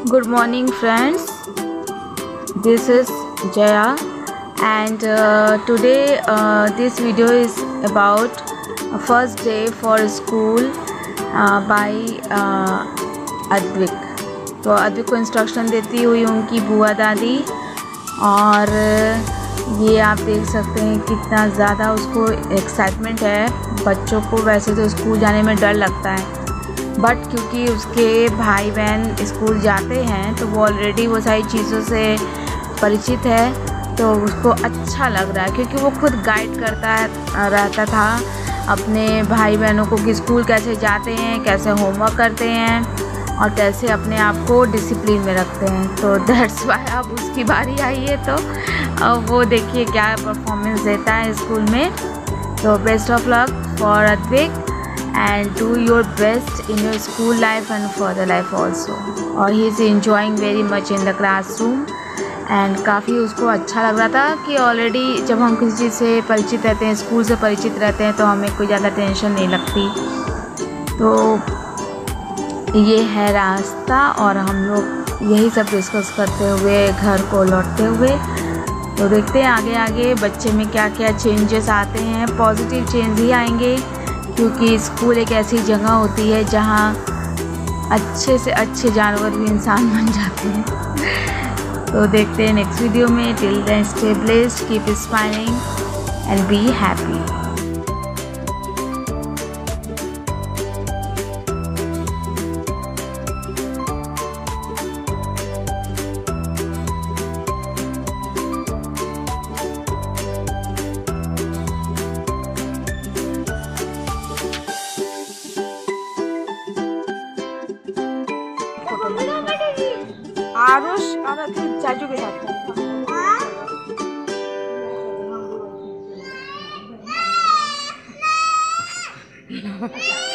Good morning friends, this is Jaya and today this video is about first day for school by Advik. तो अद्विक को instruction देती हुई उनकी बुआ दादी, और ये आप देख सकते हैं कितना ज़्यादा उसको एक्साइटमेंट है। बच्चों को वैसे तो स्कूल जाने में डर लगता है, बट क्योंकि उसके भाई बहन स्कूल जाते हैं तो वो ऑलरेडी वो सारी चीज़ों से परिचित है, तो उसको अच्छा लग रहा है क्योंकि वो खुद गाइड करता रहता था अपने भाई बहनों को कि स्कूल कैसे जाते हैं, कैसे होमवर्क करते हैं और कैसे अपने आप को डिसिप्लिन में रखते हैं। तो दैट्स वाई अब उसकी बारी आई है, तो अब वो देखिए क्या परफॉर्मेंस देता है स्कूल में। तो best of luck for Advik and do your best in your school life and further life also। और he is enjoying very much in the classroom and काफ़ी उसको अच्छा लग रहा था कि ऑलरेडी जब हम किसी चीज़ से परिचित रहते हैं, स्कूल से परिचित रहते हैं, तो हमें कोई ज़्यादा टेंशन नहीं लगती। तो ये है रास्ता और हम लोग यही सब डिस्कस करते हुए घर को लौटते हुए। तो देखते हैं आगे आगे बच्चे में क्या क्या चेंजेस आते हैं। पॉजिटिव चेंज ही आएंगे क्योंकि स्कूल एक ऐसी जगह होती है जहाँ अच्छे से अच्छे जानवर भी इंसान बन जाते हैं। तो देखते हैं नेक्स्ट वीडियो में। Till then stay blessed, keep smiling and be happy. Aarush और चाचू के साथ